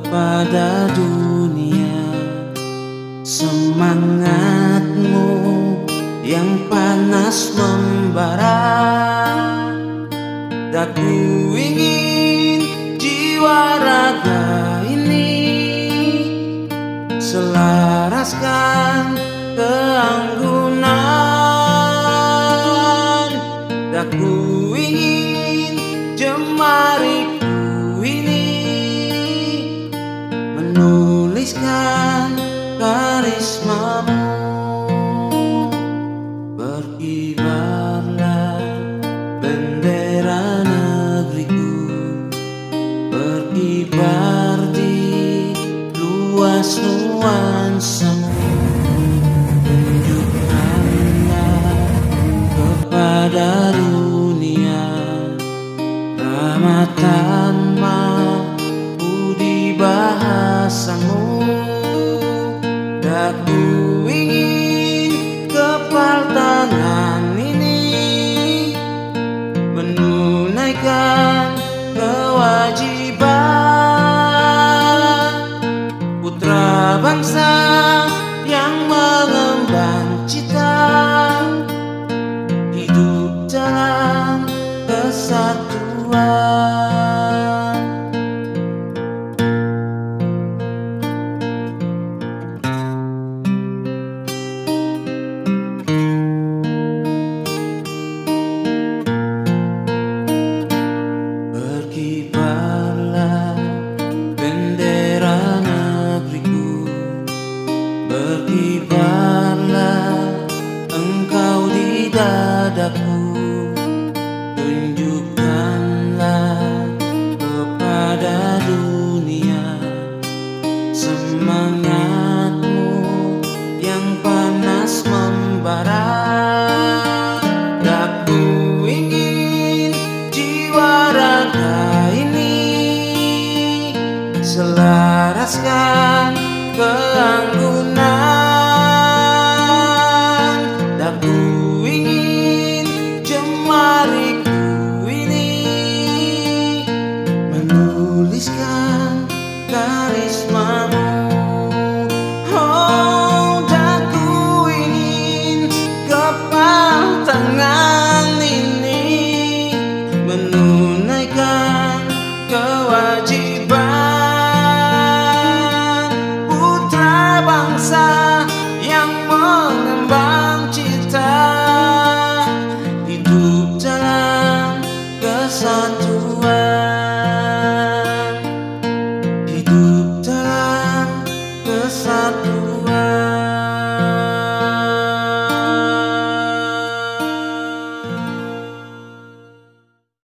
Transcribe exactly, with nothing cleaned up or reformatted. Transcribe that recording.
kepada dunia. Semangatmu yang panas membara, daku ingin jiwa raga ini selaraskan keanggunan. Daku ingin jemariku ini menuliskan karismamu. Berkibarlah bendera negeriku, berkibar di luas nuansamu. Tunjukkanlah kepada dunia ramatan budi bahasamu. Daku ingin kepal tangan ini menunaikan kewajiban putra bangsa yang mengemban cita hidup dalam kesatuan. Berkibarlah bendera negeriku, berkibarlah engkau di dadaku. Tunjukkanlah kepada dunia semangatmu yang panas membara. Daku ingin jiwa raga ini selaraskan keanggunan. Daku ingin jemariku ini menuliskan karismamu. Oh, daku ingin kepal tangan ini menunaikan kewajiban putra bangsa yang mengembang cita hidup dalam kesatuan.